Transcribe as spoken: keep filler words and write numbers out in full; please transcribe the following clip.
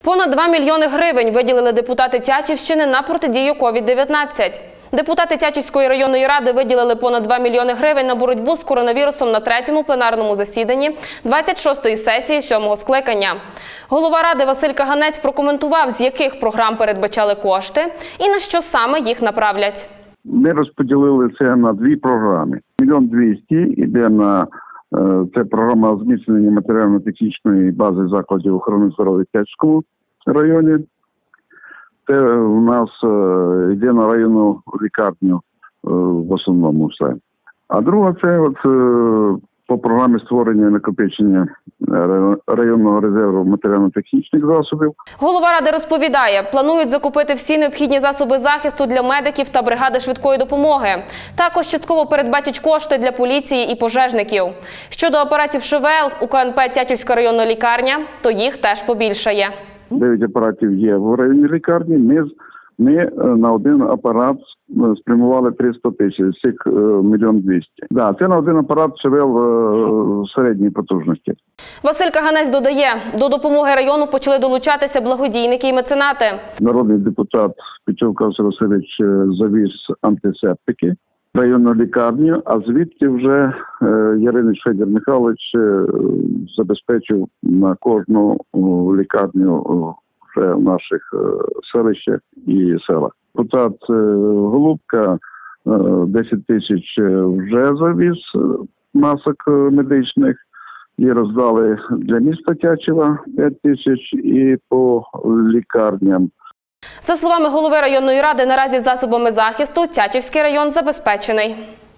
Понад два мільйони гривень виділили депутати Тячівщини на протидію ковід дев'ятнадцять. Депутати Тячівської районної ради виділили понад два мільйони гривень на боротьбу з коронавірусом на третьому пленарному засіданні двадцять шостої сесії сьомого скликання. Голова ради Василь Каганець прокоментував, з яких програм передбачали кошти і на що саме їх направлять. Ми розподілили це на дві програми. Мільйон двісті йде на це програма зміцнення матеріально-технічної бази закладів охорони здоров'я в Тячівському районі. Це у нас йде на районну лікарню в основному все. А друга – це от по програмі створення і накопичення районного резерву матеріально-технічних засобів. Голова ради розповідає, планують закупити всі необхідні засоби захисту для медиків та бригади швидкої допомоги. Також частково передбачать кошти для поліції і пожежників. Щодо апаратів ШВЛ у КНП Тячівська районна лікарня, то їх теж побільшає. Дев'ять апаратів є в районній лікарні. Ми, ми на один апарат спрямували триста тисяч, з цих мільйон двісті. Да, це на один апарат ШВЛ середньої потужності. Василь Каганець додає, до допомоги району почали долучатися благодійники і меценати. Народний депутат Петьовка Василь Васильович завіз антисептики в районну лікарню, а звідки вже Яринич Федір Михайлович забезпечив на кожну лікарню вже в наших селищах і селах. Депутат Голубка десять тисяч вже завіз масок медичних і роздали для міста Тячева п'ять тисяч і по лікарням. За словами голови районної ради, наразі засобами захисту Тячівський район забезпечений.